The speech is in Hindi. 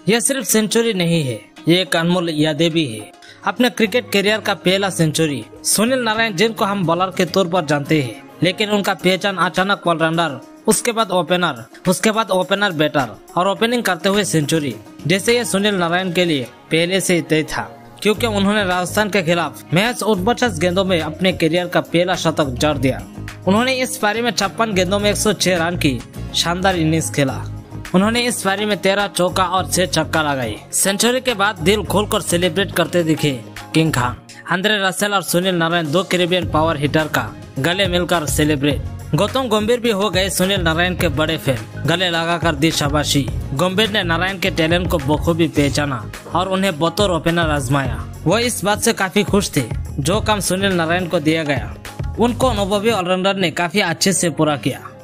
यह सिर्फ सेंचुरी नहीं है, ये एक अनमोल यादें भी है। अपने क्रिकेट करियर का पहला सेंचुरी सुनील नारायण, जिनको हम बॉलर के तौर पर जानते हैं, लेकिन उनका पहचान अचानक ऑलराउंडर, उसके बाद ओपनर बैटर और ओपनिंग करते हुए सेंचुरी, जैसे ये सुनील नारायण के लिए पहले से तय था, क्योंकि उन्होंने राजस्थान के खिलाफ महज 49 गेंदों में अपने करियर का पहला शतक जड़ दिया। उन्होंने इस पारी में 56 गेंदों में 106 रन की शानदार इनिंग्स खेला। उन्होंने इस पारी में 13 चौका और 6 छक्का लगाई। सेंचुरी के बाद दिल खोलकर सेलिब्रेट करते दिखे किंग खान। आंद्रे रसेल और सुनील नारायण, दो कैरेबियन पावर हिटर का गले मिलकर सेलिब्रेट। गौतम गंभीर भी हो गए सुनील नारायण के बड़े फैन, गले लगाकर दी शाबाशी। गंभीर ने नारायण के टैलेंट को बखूबी पहचाना और उन्हें बतौर ओपनर आजमाया। वो इस बात से काफी खुश थे जो काम सुनील नारायण को दिया गया, उनको अनुभवी ऑलराउंडर ने काफी अच्छे से पूरा किया।